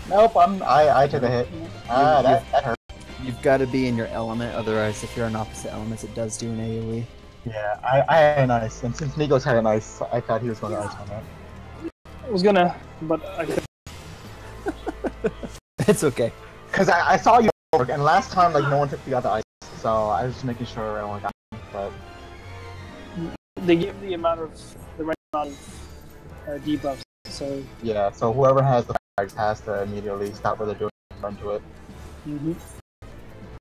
Nope, I took a hit. Ah, that hurt. You've got to be in your element, otherwise if you're on opposite elements it does do an AoE. Yeah, I had an ice, and since Nikos had an ice, I thought he was going to ice on that. I was gonna, but I couldn't. It's okay. Because I saw you work, and last time like no one took the other ice, so I was just making sure everyone got it, but... They give the right amount of debuffs, so... Yeah, so whoever has the fires has to immediately stop what they're doing and run to it. Mm-hmm.